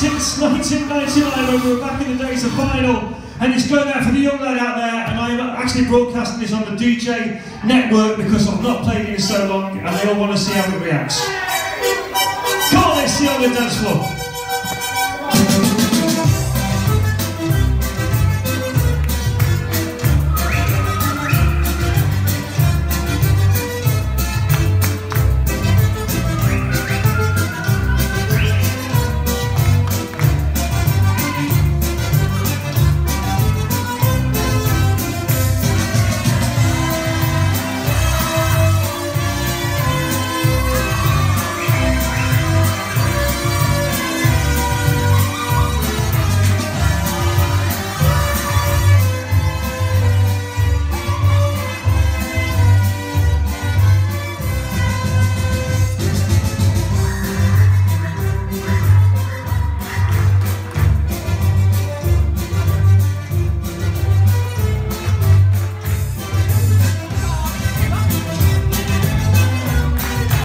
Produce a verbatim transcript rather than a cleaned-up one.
since nineteen ninety-nine when we were back in the days of vinyl, and it's going out for the young lad out there, and I'm actually broadcasting this on the D J network because I've not played it in so long and they all want to see how it reacts. Come on, let's see on the dance floor.